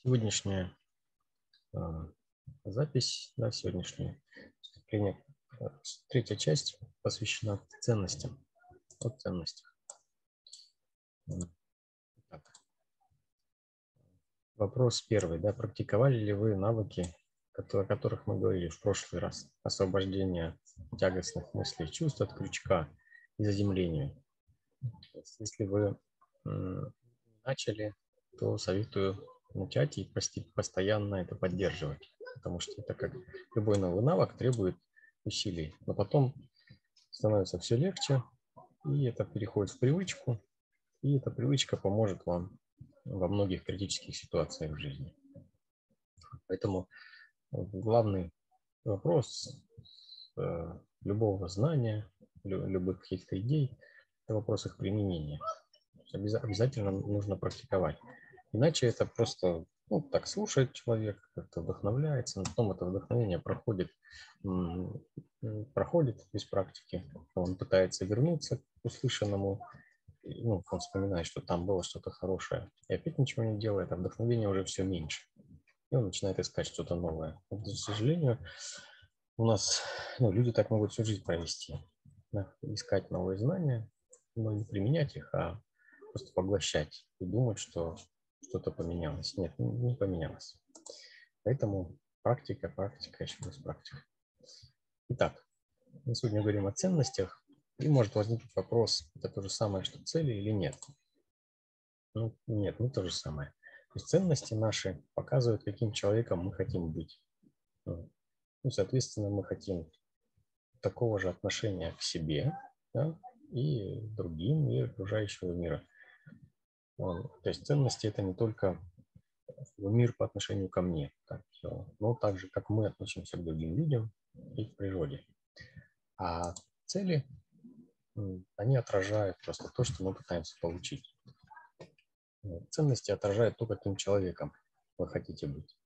Сегодняшняя запись, да, сегодняшнее выступление, третья часть посвящена ценностям, о ценностях. Так. Вопрос первый, да, практиковали ли вы навыки, о которых мы говорили в прошлый раз? Освобождение от тягостных мыслей, чувств, от крючка и заземления. Если вы начали, то советую начать и постоянно это поддерживать, потому что это как любой новый навык требует усилий, но потом становится все легче, и это переходит в привычку, и эта привычка поможет вам во многих критических ситуациях в жизни. Поэтому главный вопрос любого знания, любых каких-то идей – это вопрос их применения. Обязательно нужно практиковать. Иначе это просто так слушает человек, как-то вдохновляется, но потом это вдохновение проходит без практики. Он пытается вернуться к услышанному, он вспоминает, что там было что-то хорошее, и опять ничего не делает, а вдохновение уже все меньше. И он начинает искать что-то новое. Вот, к сожалению, у нас люди так могут всю жизнь провести. Да, искать новые знания, но не применять их, а просто поглощать и думать, что что-то поменялось. Нет, не поменялось. Поэтому практика, еще раз практика. Итак, мы сегодня говорим о ценностях, и может возникнуть вопрос, это то же самое, что цели или нет? Нет, не то же самое. То есть ценности наши показывают, каким человеком мы хотим быть. Соответственно, мы хотим такого же отношения к себе, да, и другим, и окружающего мира. То есть ценности – это не только мир по отношению ко мне, но также, как мы относимся к другим людям и к природе. А цели, они отражают просто то, что мы пытаемся получить. Ценности отражают то, каким человеком вы хотите быть.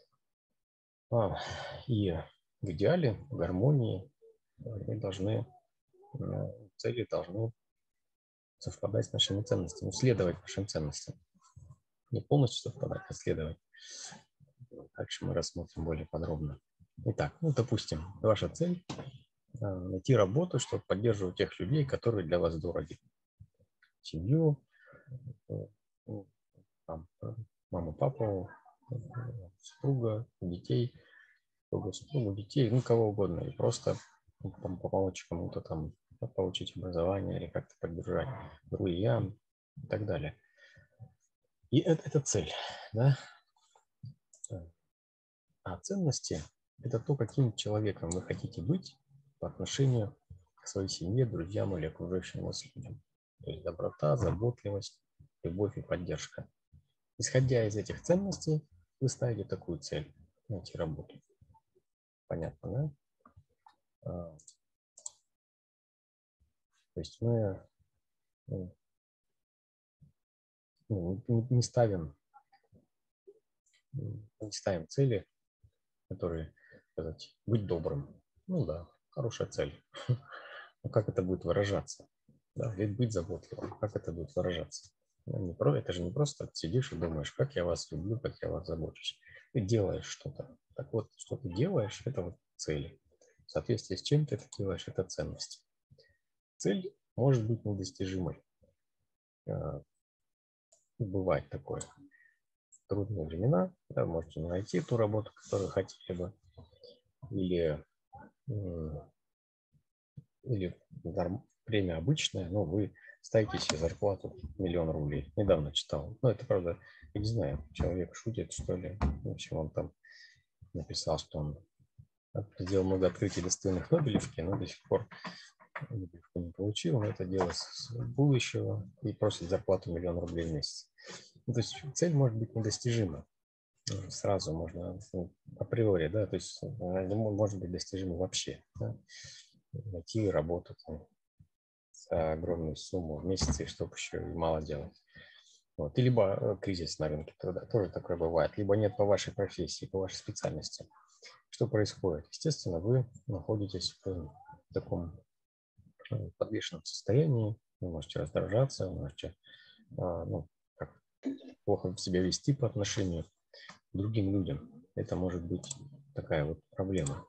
И в идеале, в гармонии цели должны совпадать с нашими ценностями, следовать нашим ценностям. Не полностью совпадать, а следовать. Дальше мы рассмотрим более подробно. Итак, допустим, ваша цель – найти работу, чтобы поддерживать тех людей, которые для вас дороги. Семью, маму, папу, супруга, детей, супругу, детей, кого угодно. И просто помочь кому-то там получить образование или как-то поддержать друзьям и так далее. И это цель, да? А ценности – это то, каким человеком вы хотите быть по отношению к своей семье, друзьям или окружающим вас людям. То есть доброта, заботливость, любовь и поддержка. Исходя из этих ценностей, вы ставите такую цель – найти работу. Понятно, да? То есть мы не ставим цели, которые, сказать, быть добрым. Да, хорошая цель. Но как это будет выражаться? Да, ведь быть заботливым, как это будет выражаться? Это же не просто сидишь и думаешь, как я вас люблю, как я вас забочусь. Ты делаешь что-то. Так вот, что ты делаешь, это вот цели. В соответствии с чем ты это делаешь, это ценность. Цель может быть недостижимой. Бывает такое. В трудные времена, да, можете не найти ту работу, которую хотели бы, или время обычное, но вы ставите себе зарплату 1 000 000 рублей. Недавно читал. Это, правда, я не знаю, человек шутит, что ли. В общем, он там написал, что он сделал много открытий достойных Нобелевки, но до сих пор Нобелевку не получил. Но это дело с будущего и просит зарплату 1 000 000 рублей в месяц. То есть цель может быть недостижима. Сразу можно, априори, да, то есть не может быть достижима вообще. Да? Найти работу там, за огромную сумму в месяц, и чтобы еще и мало делать. И либо кризис на рынке, тогда тоже такое бывает, либо нет по вашей профессии, по вашей специальности. Что происходит? Естественно, вы находитесь в таком подвешенном состоянии, вы можете раздражаться, вы можете плохо себя вести по отношению другим людям. Это может быть такая вот проблема.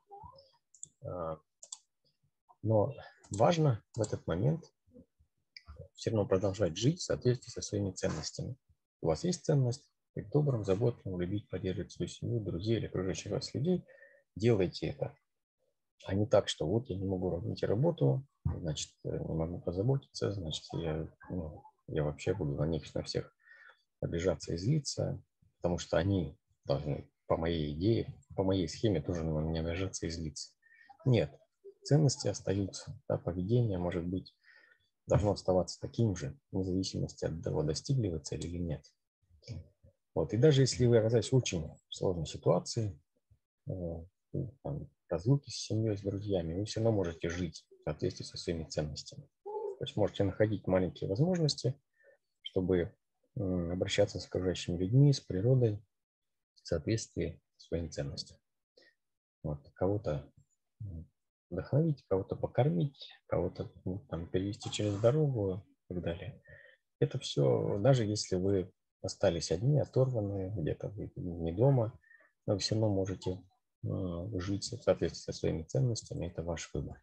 Но важно в этот момент все равно продолжать жить в соответствии со своими ценностями. У вас есть ценность быть добрым, заботливым, любить, поддерживать свою семью, друзей или окружающих вас людей. Делайте это. А не так, что вот я не могу найти работу, значит, не могу позаботиться, значит, я вообще буду на них, на всех обижаться и злиться, потому что они должны, по моей идее, по моей схеме тоже на меня обижаться и злиться. Нет, ценности остаются, да, поведение может быть, должно оставаться таким же, вне зависимости от того, достигли вы цели или нет. Вот. И даже если вы оказались в очень сложной ситуации, там, разлуки с семьей, с друзьями, вы все равно можете жить в соответствии со своими ценностями. То есть можете находить маленькие возможности, чтобы обращаться с окружающими людьми, с природой в соответствии с своими ценностями. Вот. Кого-то вдохновить, кого-то покормить, кого-то там, перевести через дорогу и так далее. Это все, даже если вы остались одни, оторванные, где-то вы не дома, но вы все равно можете жить в соответствии со своими ценностями, это ваш выбор.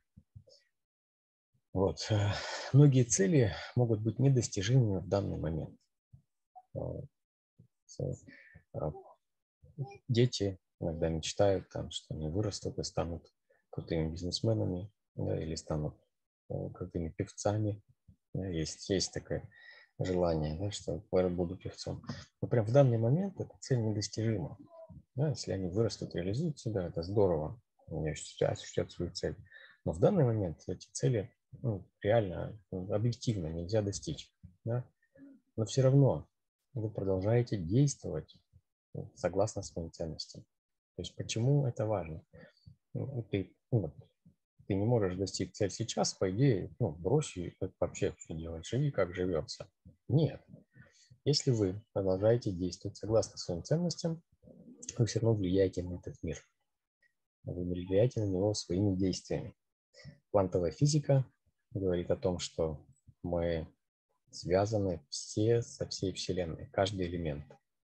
Вот. Многие цели могут быть недостижимыми в данный момент. Дети иногда мечтают, там, что они вырастут и станут крутыми бизнесменами, да, или станут крутыми певцами. Да, есть такое желание, да, что я буду певцом. Но прям в данный момент эта цель недостижима. Да, если они вырастут, реализуют себя, это здорово, они осуществят свою цель. Но в данный момент эти цели реально, объективно нельзя достичь. Да? Но все равно вы продолжаете действовать согласно своим ценностям. То есть почему это важно? Ты не можешь достичь цель сейчас, по идее, брось и вообще все делать, живи как живется. Нет. Если вы продолжаете действовать согласно своим ценностям, вы все равно влияете на этот мир. Вы влияете на него своими действиями. Квантовая физика говорит о том, что мы связаны все со всей Вселенной. Каждый элемент,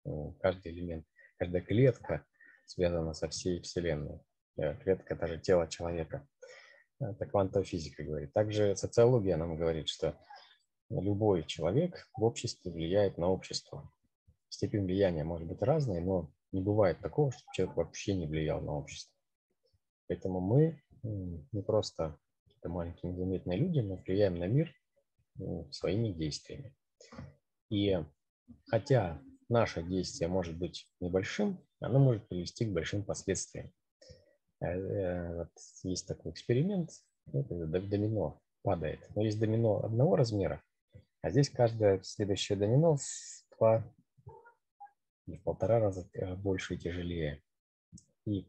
каждая клетка связана со всей Вселенной. Клетка – даже тело человека. Это квантовая физика говорит. Также социология нам говорит, что любой человек в обществе влияет на общество. Степень влияния может быть разной, но не бывает такого, чтобы человек вообще не влиял на общество. Поэтому мы не просто какие-то маленькие незаметные люди, мы влияем на мир своими действиями. И хотя наше действие может быть небольшим, оно может привести к большим последствиям. Вот есть такой эксперимент, это домино падает. Но есть домино одного размера, а здесь каждое следующее домино в 2 или в 1,5 раза больше и тяжелее. И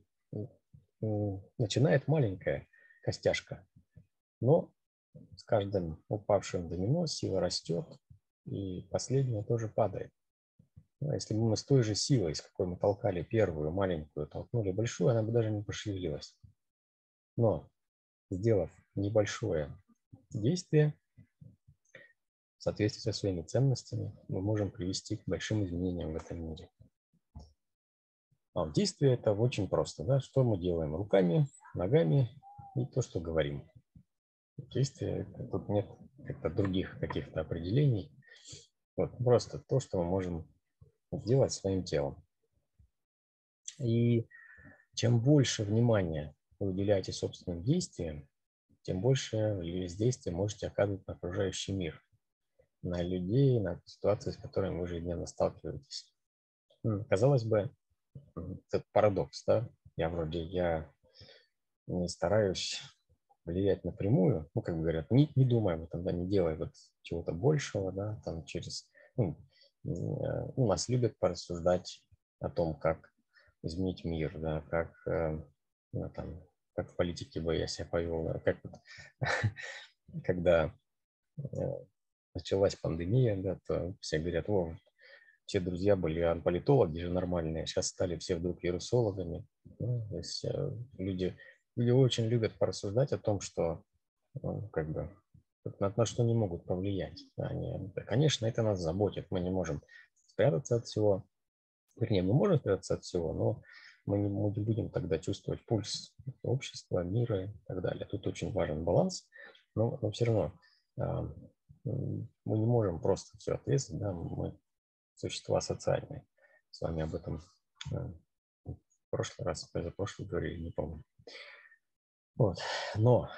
начинает маленькая костяшка, но с каждым упавшим домино сила растет, и последняя тоже падает. Если бы мы с той же силой, с какой мы толкали первую маленькую, толкнули большую, она бы даже не пошевелилась. Но, сделав небольшое действие в соответствии со своими ценностями, мы можем привести к большим изменениям в этом мире. А действие это очень просто. Да? Что мы делаем? Руками, ногами и то, что говорим. Действие, тут нет других каких-то определений. Вот, просто то, что мы можем сделать своим телом. И чем больше внимания вы уделяете собственным действиям, тем больше воздействия можете оказывать на окружающий мир, на людей, на ситуации, с которыми вы ежедневно сталкиваетесь. Казалось бы, это парадокс, да? Я не стараюсь влиять напрямую, как говорят, не думай об этом, да, не делай вот чего-то большего, да, там через, нас любят порассуждать о том, как изменить мир, да, как в политике бы я себя повел, да, как вот, когда началась пандемия, да, то все говорят, все друзья были политологи же нормальные, сейчас стали все вдруг вирусологами. Ну, то есть люди очень любят порассуждать о том, что на что не могут повлиять. Конечно, это нас заботит, мы не можем спрятаться от всего, Вернее, мы можем спрятаться от всего, но мы не будем тогда чувствовать пульс общества, мира и так далее. Тут очень важен баланс, но все равно мы не можем просто все отрезать, да, мы существа социальные. С вами об этом в прошлый раз, позапрошлый говорили, не помню. Вот. Но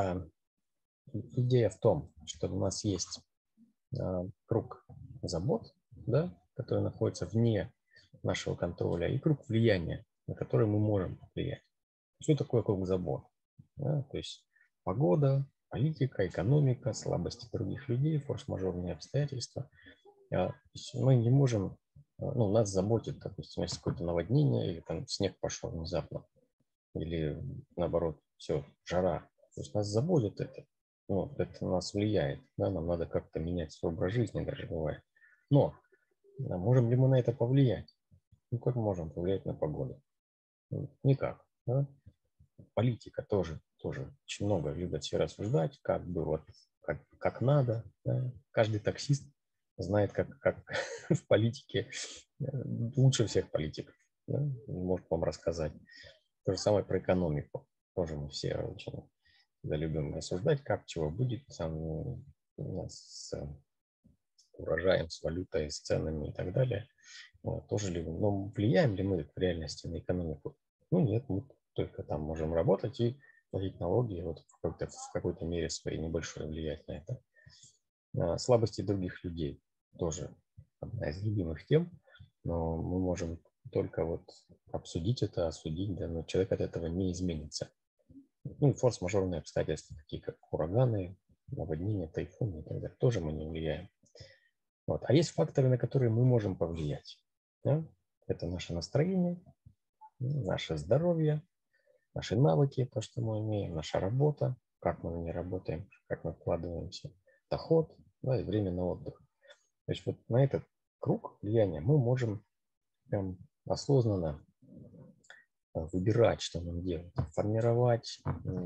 идея в том, что у нас есть круг забот, да, который находится вне нашего контроля, и круг влияния, на который мы можем влиять. Что такое круг забот? Да, то есть погода, политика, экономика, слабости других людей, форс-мажорные обстоятельства. Мы не можем, ну, нас заботит, допустим, если какое-то наводнение, или там снег пошел внезапно, или наоборот, все, жара. То есть нас заботит это. Ну, это на нас влияет. Да? Нам надо как-то менять свой образ жизни даже бывает. Но можем ли мы на это повлиять? Ну, как можем повлиять на погоду? Ну, никак. Да? Политика тоже очень много любят все рассуждать, как бы вот, как надо. Да? Каждый таксист знает, как в политике лучше всех политиков. Да? Может вам рассказать. То же самое про экономику. Тоже мы все очень любим рассуждать, как чего будет там у нас с урожаем, с валютой, с ценами и так далее. Вот, тоже ли, но влияем ли мы в реальности на экономику? Ну нет, мы только там можем работать и платить налоги, вот в какой-то мере своей небольшой влиять на это. Слабости других людей тоже одна из любимых тем, но мы можем только вот обсудить это, осудить, да, но человек от этого не изменится. Ну и форс-мажорные обстоятельства, такие как ураганы, наводнения, тайфуны и так далее, тоже мы не влияем. Вот. А есть факторы, на которые мы можем повлиять. Да? Это наше настроение, наше здоровье, наши навыки, то, что мы умеем, наша работа, как мы на ней работаем, как мы вкладываемся, доход, да, и время на отдых. То есть вот на этот круг влияния мы можем прям осознанно выбирать, что нам делать, формировать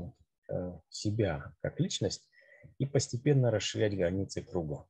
себя как личность и постепенно расширять границы круга.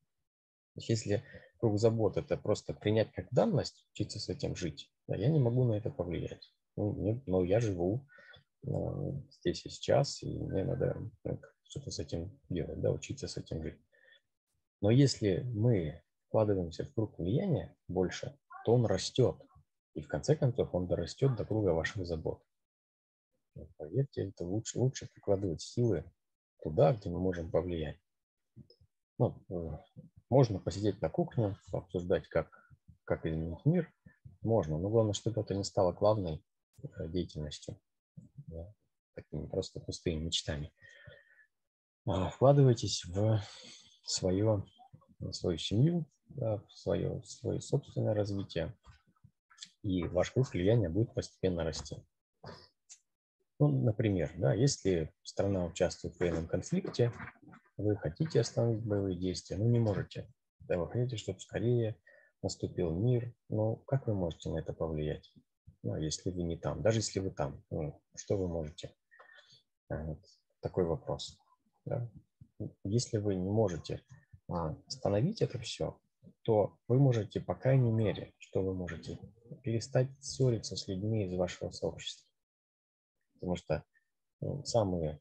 Если круг забот – это просто принять как данность, учиться с этим жить, да, я не могу на это повлиять. Но я живу здесь и сейчас, и мне надо что-то с этим делать, да, учиться с этим жить. Но если мы вкладываемся в круг влияния больше, то он растет. И в конце концов он дорастет до круга ваших забот. Поверьте, это лучше прикладывать силы туда, где мы можем повлиять. Ну, можно посидеть на кухне, обсуждать, как изменить мир. Можно, но главное, чтобы это не стало главной деятельностью, да, такими просто пустыми мечтами. Вкладывайтесь в свою семью, да, в свое собственное развитие, и ваш круг влияния будет постепенно расти. Ну, например, да, если страна участвует в военном конфликте, вы хотите остановить боевые действия, но не можете. Да, вы хотите, чтобы скорее наступил мир, но как вы можете на это повлиять? Ну, если вы не там, даже если вы там, ну, что вы можете? Вот такой вопрос. Да? Если вы не можете остановить это все, то вы можете, по крайней мере, что вы можете, перестать ссориться с людьми из вашего сообщества. Потому что самые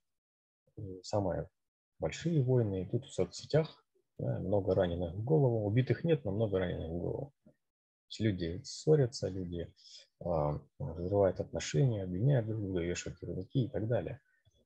большие войны идут в соцсетях, да, много раненых в голову, убитых нет, но много раненых в голову. Люди ссорятся, люди разрывают отношения, обвиняют друг друга, вешают ярлыки и так далее.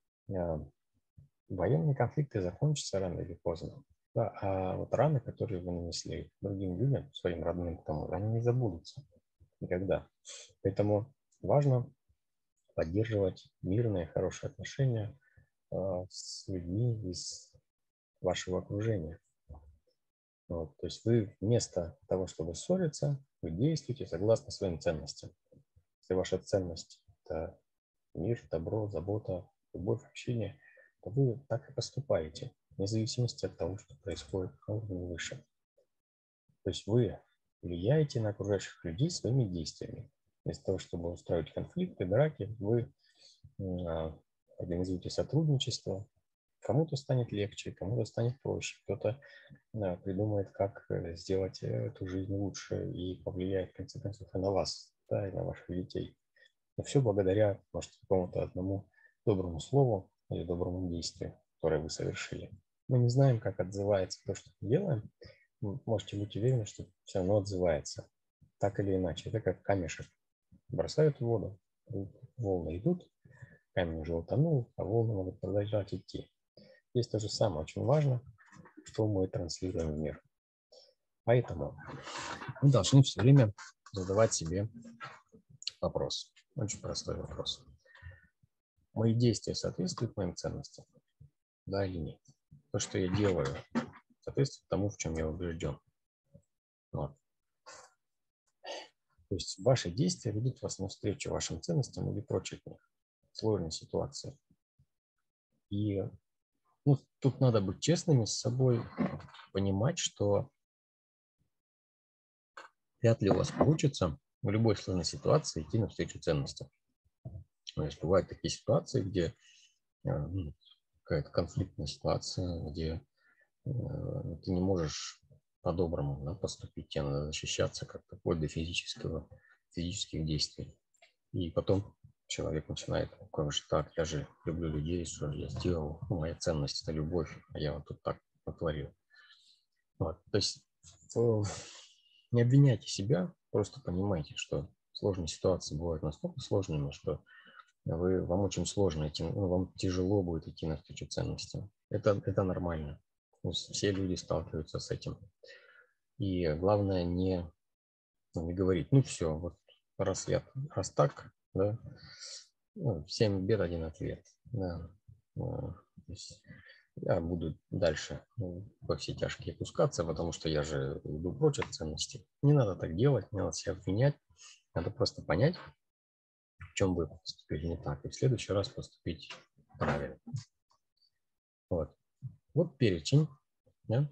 Военные конфликты закончатся рано или поздно. Да, а вот раны, которые вы нанесли другим людям, своим родным, они не забудутся никогда. Поэтому важно поддерживать мирные, хорошие отношения с людьми из вашего окружения. Вот, то есть вы вместо того, чтобы ссориться, вы действуете согласно своим ценностям. Если ваша ценность – это мир, добро, забота, любовь, общение, то вы так и поступаете, вне зависимости от того, что происходит на уровне выше. То есть вы влияете на окружающих людей своими действиями. Вместо того, чтобы устраивать конфликты, драки, вы организуете сотрудничество, Кому-то станет легче, кому-то станет проще, кто-то придумает, как сделать эту жизнь лучше и повлияет, в конце концов, и на вас, да, и на ваших детей. Но все благодаря, может, какому-то одному доброму слову или доброму действию, которое вы совершили. Мы не знаем, как отзывается то, что мы делаем. Вы можете быть уверены, что все равно отзывается. Так или иначе. Это как камешек. Бросают в воду, волны идут, камень уже утонул, а волны могут продолжать идти. Здесь то же самое. Очень важно, что мы транслируем в мир. Поэтому мы должны все время задавать себе вопрос. Очень простой вопрос. Мои действия соответствуют моим ценностям? Да или нет? То, что я делаю, соответствует тому, в чем я убежден. Вот. То есть ваши действия ведут вас навстречу вашим ценностям или прочь от них. Сложной ситуации. И тут надо быть честными с собой, понимать, что вряд ли у вас получится в любой сложной ситуации идти навстречу ценностям. То есть бывают такие ситуации, где какая-то конфликтная ситуация, где ты не можешь по-доброму поступить, тебе надо защищаться как-то вплоть до физических действий. И потом человек начинает, как же так, я же люблю людей, что я сделал, моя ценность – это любовь, а я вот тут так натворил. Вот. То есть не обвиняйте себя, просто понимайте, что сложные ситуации бывают настолько сложными, что вам очень сложно идти, вам тяжело будет идти навстречу ценностям. Это нормально. Все люди сталкиваются с этим. И главное не говорить, все, вот раз так, да, 7 бед, 1 ответ. Да. То есть я буду дальше во все тяжкие пускаться, потому что я же иду прочь от ценностей. Не надо так делать, не надо себя обвинять. Надо просто понять, в чем вы поступили не так, и в следующий раз поступить правильно. Вот перечень. Да?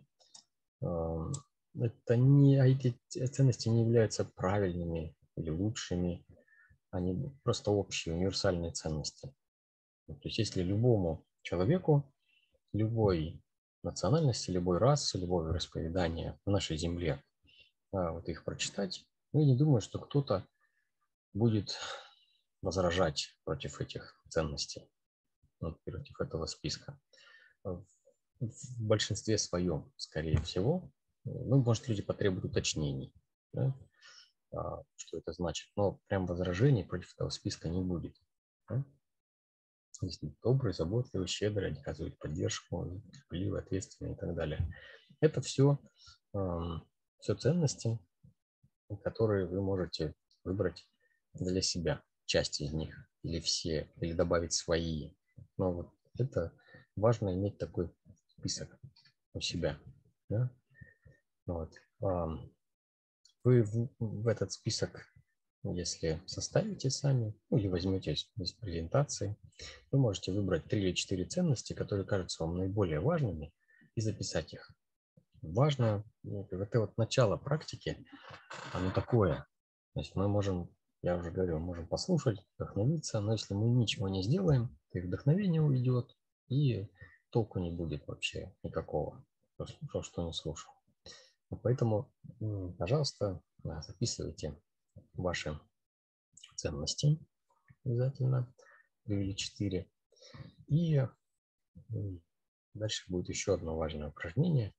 Эти ценности не являются правильными или лучшими. Они просто общие, универсальные ценности. То есть если любому человеку, любой национальности, любой расы, любого вероисповедания в нашей земле вот их прочитать, я не думаю, что кто-то будет возражать против этих ценностей, против этого списка. В большинстве своем, скорее всего, может, люди потребуют уточнений, да, что это значит, но прям возражений против этого списка не будет. Да? Если добрый, заботливый, щедрый, оказывает поддержку, терпеливый, ответственный и так далее. Это все ценности, которые вы можете выбрать для себя, часть из них, или все, или добавить свои. Но вот это важно иметь такой список у себя. Да? Вот. Вы в этот список, если составите сами, или возьмете из презентации, вы можете выбрать 3 или 4 ценности, которые кажутся вам наиболее важными, и записать их. Важно, это вот начало практики, оно такое. То есть мы можем, я уже говорил, можем послушать, вдохновиться, но если мы ничего не сделаем, то и вдохновение уйдет, и толку не будет вообще никакого. Кто слушал, что не слушал. Поэтому, пожалуйста, записывайте ваши ценности обязательно, 3 или 4. И дальше будет еще одно важное упражнение.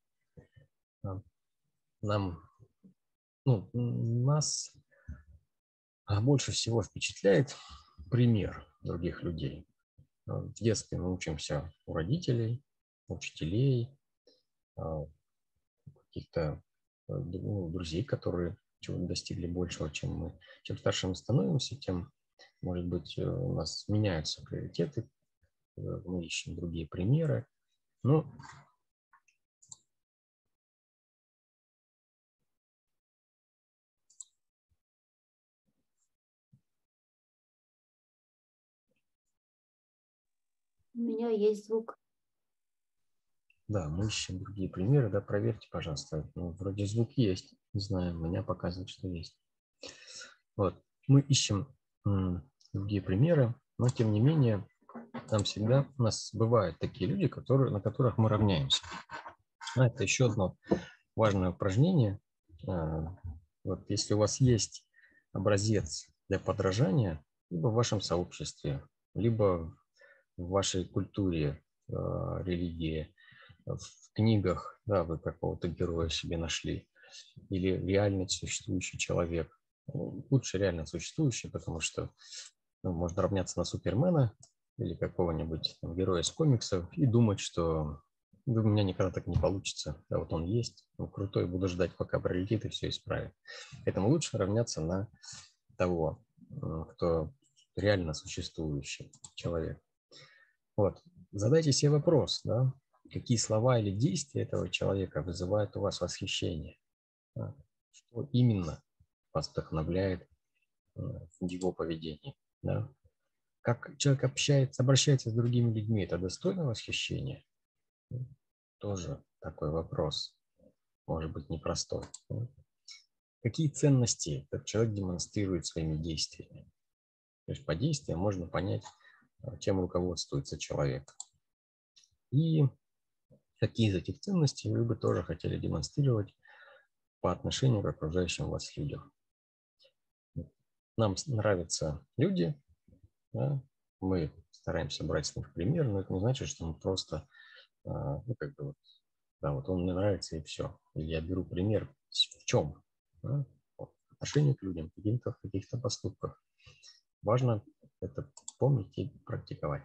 Нас больше всего впечатляет пример других людей. В детстве мы учимся у родителей, учителей, каких-то друзей, которые чего-то достигли большего, чем мы. Чем старше мы становимся, тем, может быть, у нас меняются приоритеты, мы ищем другие примеры. Но у меня есть звук. Да, мы ищем другие примеры, да, проверьте, пожалуйста. Вроде звук есть, не знаю, меня показывает, что есть. Вот, мы ищем другие примеры, но тем не менее у нас бывают такие люди, на которых мы равняемся. Это еще одно важное упражнение. Вот если у вас есть образец для подражания, либо в вашем сообществе, либо в вашей культуре, религии, в книгах, да, вы какого-то героя себе нашли, или реально существующий человек. Лучше реально существующий, потому что можно равняться на Супермена или какого-нибудь героя из комиксов и думать, что у меня никогда так не получится. Да, вот он есть, он крутой, буду ждать, пока пролетит и все исправит. Поэтому лучше равняться на того, кто реально существующий человек. Вот. Задайте себе вопрос, да, какие слова или действия этого человека вызывают у вас восхищение. Да? Что именно вас вдохновляет в его поведении. Да? Как человек обращается с другими людьми, это достойно восхищения? Тоже такой вопрос, может быть, непростой. Какие ценности этот человек демонстрирует своими действиями? То есть по действиям можно понять, чем руководствуется человек. И какие из этих ценностей вы бы тоже хотели демонстрировать по отношению к окружающим вас людям. Нам нравятся люди, да? Мы стараемся брать с них пример, но это не значит, что мы просто, вот он мне нравится и все. Или я беру пример в чем? Да? В отношении к людям, в каких-то поступках. Важно это помнить и практиковать.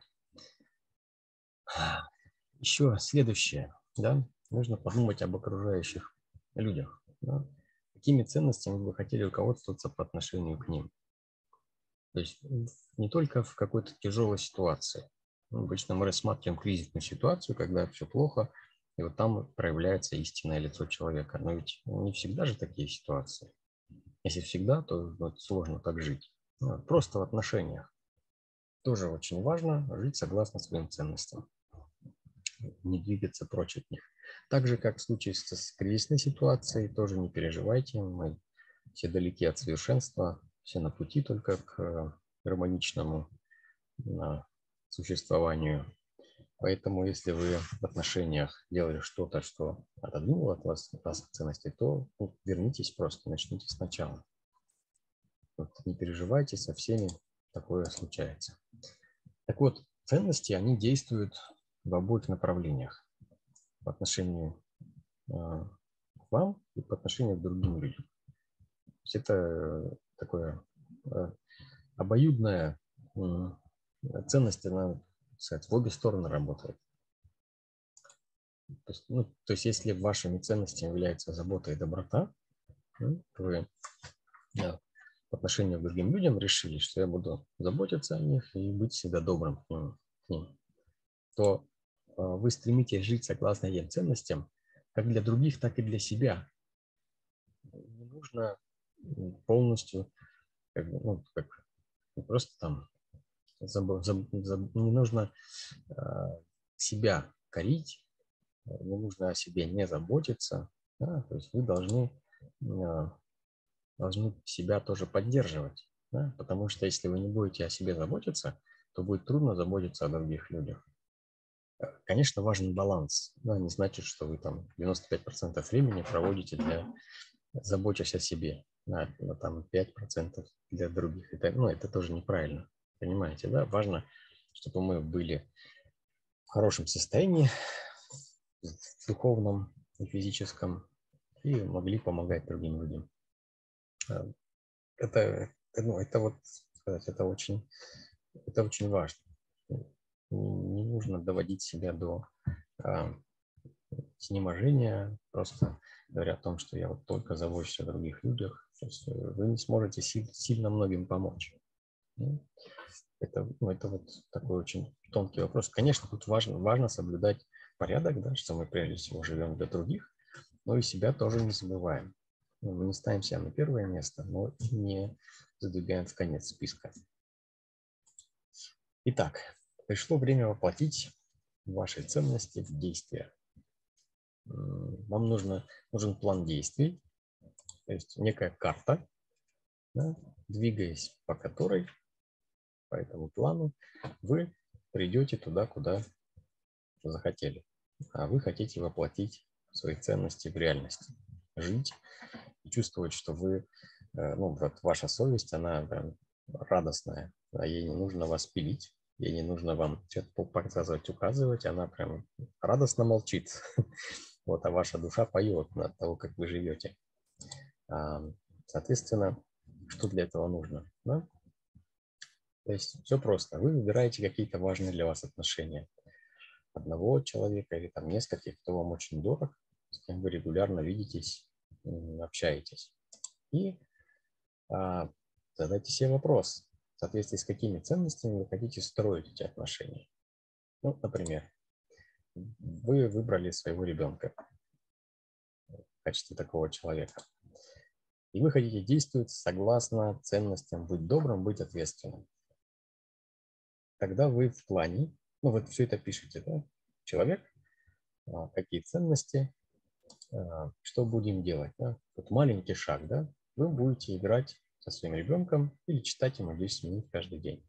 Еще следующее, да, нужно подумать об окружающих людях. Да? Какими ценностями вы хотели руководствоваться по отношению к ним? То есть не только в какой-то тяжелой ситуации. Обычно мы рассматриваем кризисную ситуацию, когда все плохо, и вот там проявляется истинное лицо человека. Но ведь не всегда же такие ситуации. Если всегда, то сложно так жить. Просто в отношениях. Тоже очень важно жить согласно своим ценностям. Не двигаться прочь от них. Так же, как в случае с кризисной ситуацией, тоже не переживайте. Мы все далеки от совершенства, все на пути только к гармоничному существованию. Поэтому, если вы в отношениях делали что-то, что отодвинуло от вас ценности, то вернитесь просто, начните сначала. Не переживайте, со всеми такое случается. Так вот, ценности, они действуют в обоих направлениях. По отношению к вам и по отношению к другим людям. То есть это такое обоюдная ценность, она, сказать, в обе стороны работает. То есть если вашими ценностями является забота и доброта, то вы по отношению к другим людям решили, что я буду заботиться о них и быть всегда добрым к ним, то вы стремитесь жить согласно этим ценностям как для других, так и для себя. Не нужно полностью, просто там, не нужно себя корить, не нужно о себе не заботиться, да? То есть вы должны себя тоже поддерживать, да? Потому что если вы не будете о себе заботиться, то будет трудно заботиться о других людях. Конечно, важен баланс, но не значит, что вы там 95% времени проводите заботясь о себе, а там 5% для других. Это тоже неправильно, понимаете, да? Важно, чтобы мы были в хорошем состоянии, в духовном и физическом, и могли помогать другим людям. Это очень важно. Не нужно доводить себя до изнеможения, просто говоря о том, что я вот только забочусь о других людях, вы не сможете сильно многим помочь. Это вот такой очень тонкий вопрос. Конечно, тут важно соблюдать порядок, да, что мы прежде всего живем для других, но и себя тоже не забываем. Мы не ставим себя на первое место, но и не задвигаем в конец списка. Итак, пришло время воплотить ваши ценности в действие. Вам нужен план действий, то есть некая карта, да, двигаясь по которой, по этому плану, вы придете туда, куда захотели. А вы хотите воплотить свои ценности в реальность. Жить и чувствовать, что вы, ну, вот ваша совесть, она прям радостная. А ей не нужно вас пилить, ей не нужно вам что-то показывать, указывать. Она прям радостно молчит. Вот, а ваша душа поет от того, как вы живете. Соответственно, что для этого нужно? Да? То есть все просто. Вы выбираете какие-то важные для вас отношения. Одного человека или там нескольких, кто вам очень дорог, с кем вы регулярно видитесь, общаетесь. И задайте себе вопрос, в соответствии с какими ценностями вы хотите строить эти отношения. Ну, например, вы выбрали своего ребенка в качестве такого человека. И вы хотите действовать согласно ценностям быть добрым, быть ответственным. Тогда вы в плане, ну вот все это пишете, да? Человек, какие ценности, что будем делать. Да? Вот маленький шаг, да? Вы будете играть со своим ребенком или читать ему 10 минут каждый день.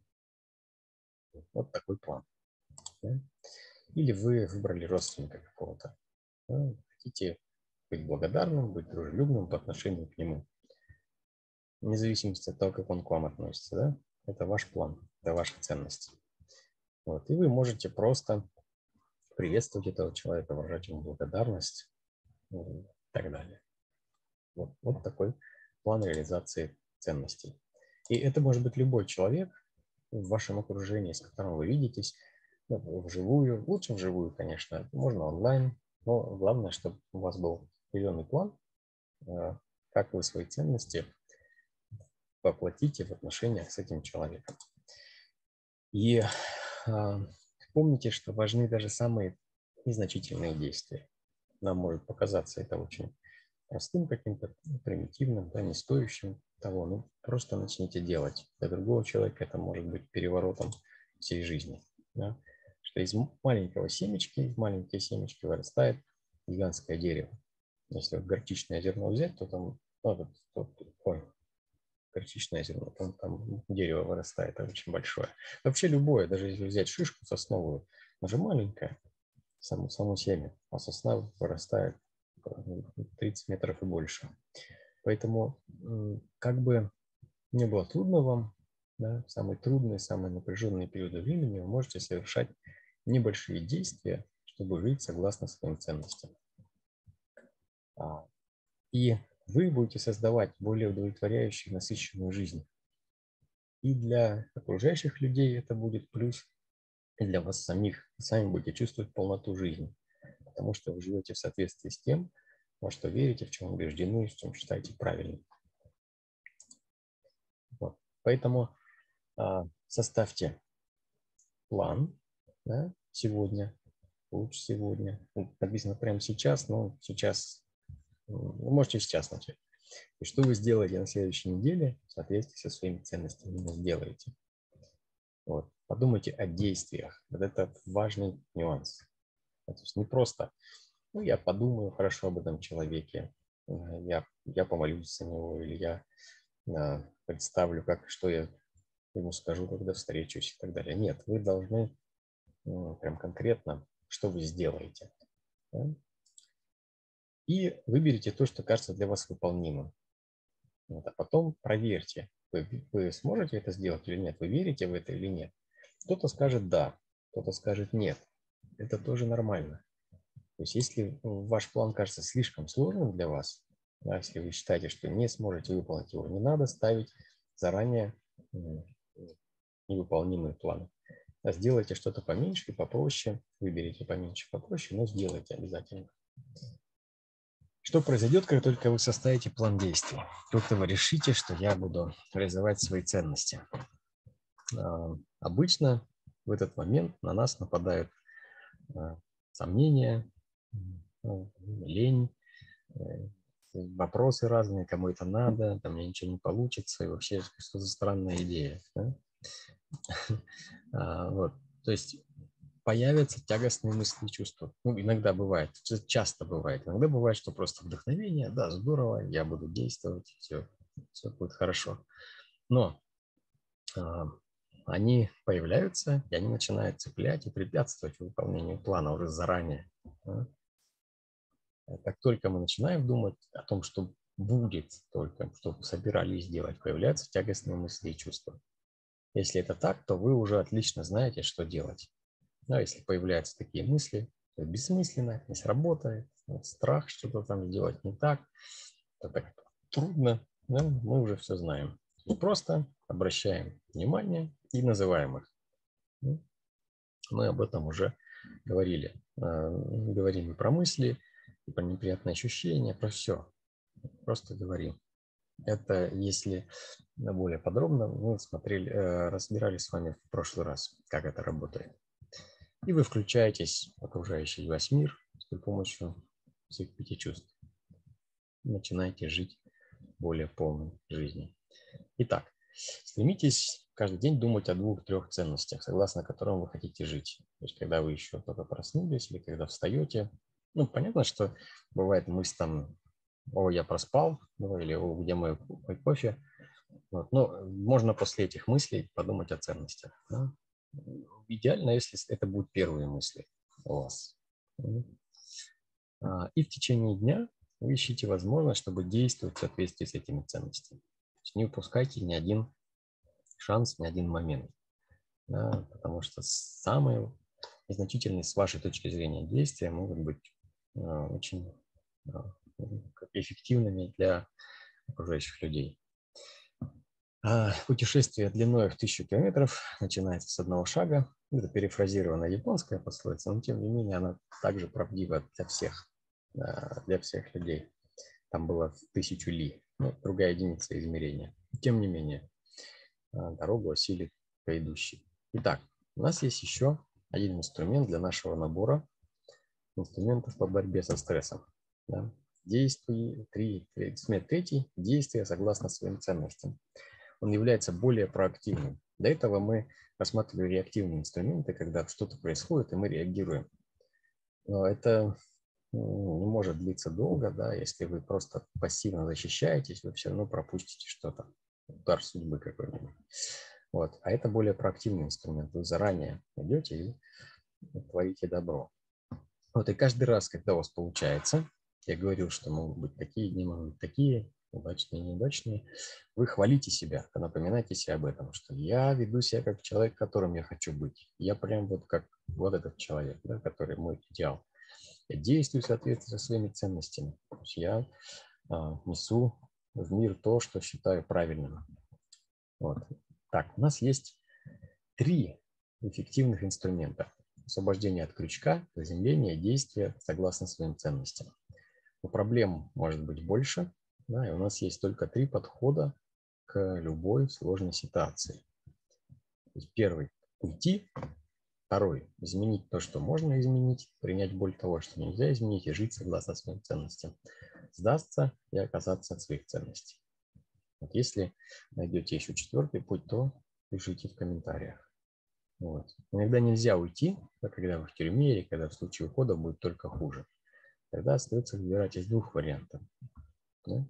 Вот такой план. Да? Или вы выбрали родственника какого-то. Да? Хотите быть благодарным, быть дружелюбным по отношению к нему. Вне зависимости от того, как он к вам относится. Да? Это ваш план, это ваши ценности. Вот. И вы можете просто приветствовать этого человека, выражать ему благодарность и так далее. Вот такой план реализации ценностей. И это может быть любой человек в вашем окружении, с которым вы видитесь, вживую. Лучше вживую, конечно, можно онлайн, но главное, чтобы у вас был определенный план, как вы свои ценности воплотите в отношениях с этим человеком. И помните, что важны даже самые незначительные действия. Нам может показаться это очень простым каким-то, примитивным, да, не стоящим того. Ну, просто начните делать. Для другого человека это может быть переворотом всей жизни. Да? Что из маленького семечки, из маленькой семечки вырастает гигантское дерево. Если вот горчичное зерно взять, то там, горчичное зерно, там дерево вырастает очень большое. Вообще любое, даже если взять шишку сосновую, она же маленькая, само семя, а сосна вырастает 30 метров и больше. Поэтому, как бы не было трудно вам, да, самые трудные, самые напряженные периоды времени вы можете совершать небольшие действия, чтобы жить согласно своим ценностям. И вы будете создавать более удовлетворяющую, насыщенную жизнь. И для окружающих людей это будет плюс, и для вас самих. Вы сами будете чувствовать полноту жизни, потому что вы живете в соответствии с тем, во что верите, в чем убеждены, в чем считаете правильным. Вот. Поэтому составьте план, да, сегодня, лучше сегодня. Написано прямо сейчас, но сейчас, вы можете сейчас начать. И что вы сделаете на следующей неделе в соответствии со своими ценностями, сделаете. Вот. Подумайте о действиях. Вот это важный нюанс. То есть не просто, ну, я подумаю хорошо об этом человеке, я помолюсь за него, или я представлю, что я ему скажу, когда встречусь и так далее. Нет, вы должны прям конкретно, что вы сделаете. Да? И выберите то, что кажется для вас выполнимым. Вот, а потом проверьте, вы сможете это сделать или нет, вы верите в это или нет. Кто-то скажет да, кто-то скажет нет. Это тоже нормально. То есть если ваш план кажется слишком сложным для вас, да, если вы считаете, что не сможете выполнить его, не надо ставить заранее невыполнимые планы. Сделайте что-то поменьше и попроще, выберите поменьше и попроще, но сделайте обязательно. Что произойдет, как только вы составите план действий? Только вы решите, что я буду реализовать свои ценности. Обычно в этот момент на нас нападают сомнения, лень, вопросы разные, кому это надо, там мне ничего не получится, и вообще, что за странная идея. Да? Вот. То есть появятся тягостные мысли и чувства. Ну, иногда бывает, часто бывает. Иногда бывает, что просто вдохновение, да, здорово, я буду действовать, все будет хорошо. Но они появляются, и они начинают цеплять и препятствовать выполнению плана уже заранее. Как только мы начинаем думать о том, что будет, только что собирались делать, появляются тягостные мысли и чувства. Если это так, то вы уже отлично знаете, что делать. Но если появляются такие мысли, то бессмысленно, не сработает, страх что-то там сделать не так, это так трудно, да? Мы уже все знаем. И просто обращаем внимание и называем их. Мы об этом уже говорили. Говорим и про мысли, и про неприятные ощущения, про все. Просто говорим. Это если более подробно, мы смотрели, разбирали с вами в прошлый раз, как это работает. И вы включаетесь в окружающий вас мир с помощью всех 5 чувств. Начинаете жить более полной жизнью. Итак, стремитесь каждый день думать о 2-3 ценностях, согласно которым вы хотите жить. То есть, когда вы еще только проснулись или когда встаете. Ну, понятно, что бывает мысль там, о, я проспал, ну, или о, где мой кофе. Вот. Но можно после этих мыслей подумать о ценностях. Да? Идеально, если это будут первые мысли у вас. И в течение дня вы ищите возможность, чтобы действовать в соответствии с этими ценностями. То есть не упускайте ни один шанс, ни один момент. Да, потому что самые незначительные с вашей точки зрения действия могут быть очень эффективными для окружающих людей. Путешествие длиной в 1000 километров начинается с одного шага. Это перефразированная японская пословица, но тем не менее она также правдива для всех людей. Там было в 1000 ли, другая единица измерения. Тем не менее, дорогу осилит идущий. Итак, у нас есть еще один инструмент для нашего набора инструментов по борьбе со стрессом. Да? Третий – действие согласно своим ценностям. Он является более проактивным. До этого мы рассматривали реактивные инструменты, когда что-то происходит, и мы реагируем. Но это не может длиться долго, да, если вы просто пассивно защищаетесь, вы все равно пропустите что-то, удар судьбы какой-нибудь. Вот. А это более проактивный инструмент. Вы заранее идете и творите добро. Вот. И каждый раз, когда у вас получается, я говорил, что могут быть такие дни, могут быть такие, удачные, неудачные, вы хвалите себя, напоминайте себе об этом, что я веду себя как человек, которым я хочу быть. Я прям вот как вот этот человек, да, который мой идеал. Я действую в соответствии со своими ценностями. То есть я несу в мир то, что считаю правильным. Вот. Так, у нас есть 3 эффективных инструмента. Освобождение от крючка, заземление, действия согласно своим ценностям. Но проблем может быть больше, да, и у нас есть только 3 подхода к любой сложной ситуации. То есть первый – уйти. Второй – изменить то, что можно изменить, принять боль того, что нельзя изменить, и жить согласно своим ценностям. Сдастся и отказаться от своих ценностей. Вот если найдете еще 4-й путь, то пишите в комментариях. Вот. Иногда нельзя уйти, когда вы в тюрьме или когда в случае ухода будет только хуже. Тогда остается выбирать из 2 вариантов. Да?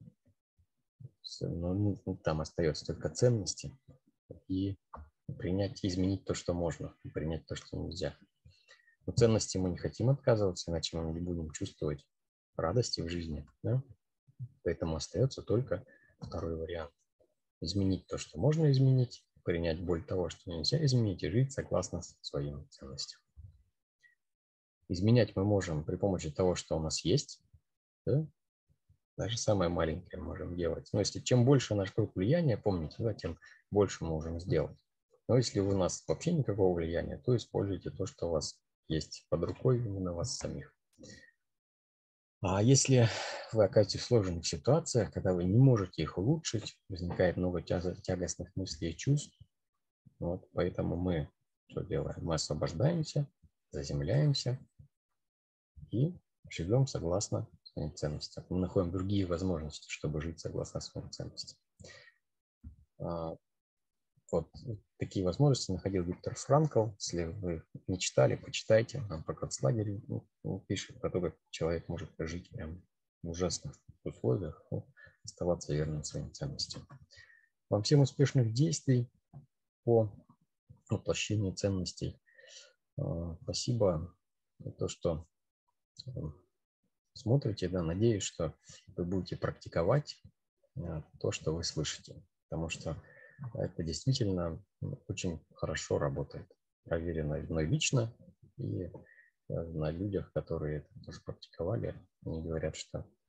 Но там остается только ценности и принять, изменить то, что можно, и принять то, что нельзя. Но ценности мы не хотим отказываться, иначе мы не будем чувствовать радости в жизни. Да? Поэтому остается только 2-й вариант. Изменить то, что можно изменить, принять боль того, что нельзя изменить, и жить согласно своим ценностям. Изменять мы можем при помощи того, что у нас есть. Да? Даже самое маленькое можем делать. Но если чем больше наш круг влияния, помните, да, тем больше мы можем сделать. Но если у нас вообще никакого влияния, то используйте то, что у вас есть под рукой, именно вас самих. А если вы окажетесь в сложных ситуациях, когда вы не можете их улучшить, возникает много тягостных мыслей и чувств, вот, поэтому мы что делаем? Мы освобождаемся, заземляемся и живем согласно своим ценностям. Мы находим другие возможности, чтобы жить согласно своим ценностям. Вот такие возможности находил Виктор Франкл. Если вы не читали, почитайте. Там про концлагерь пишет про то, как человек может жить прям в ужасных условиях, но оставаться верным своим ценностям. Вам всем успешных действий по воплощение ценностей. Спасибо за то, что смотрите. Да, надеюсь, что вы будете практиковать то, что вы слышите, потому что это действительно очень хорошо работает. Проверено мной лично и на людях, которые это тоже практиковали. Они говорят, что